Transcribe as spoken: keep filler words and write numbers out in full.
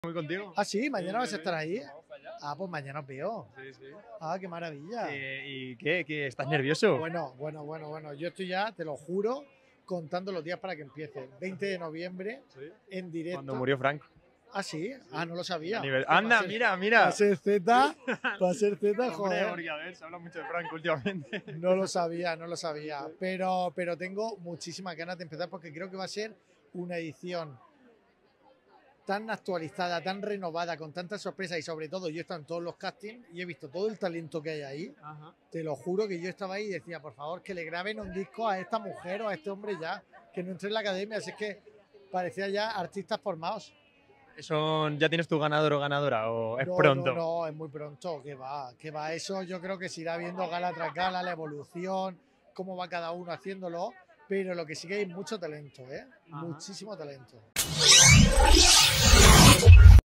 Muy contigo. Ah, sí, mañana Sí, vas a sí, estar ahí. vamos para allá. Ah, pues mañana os veo. Sí, sí. Ah, qué maravilla. Eh, ¿Y qué? ¿Qué? ¿Estás nervioso? Bueno, bueno, bueno, bueno. Yo estoy ya, te lo juro, contando los días para que empiece. veinte de noviembre, Sí. en directo. Cuando murió Franco. Ah, sí. Ah, no lo sabía. Nivel- Para Anda, ser- mira, mira. Para ser Z, para ser Z, Hombre, joder. porque a ver, se habla mucho de Franco últimamente. No lo sabía, no lo sabía. Pero, pero tengo muchísimas ganas de empezar porque creo que va a ser una edición tan actualizada, tan renovada, con tantas sorpresas y sobre todo yo he estado en todos los castings y he visto todo el talento que hay ahí. Ajá. Te lo juro que yo estaba ahí y decía, por favor, que le graben un disco a esta mujer o a este hombre ya, que no entre en la academia. Así es que parecía ya artistas formados. Son, ¿ya tienes tu ganador o ganadora o es no, pronto? No, no, es muy pronto, que va, que va. Eso yo creo que se irá viendo gala tras gala, la evolución, cómo va cada uno haciéndolo, pero lo que sí que hay mucho talento, ¿eh? Ajá. Muchísimo talento.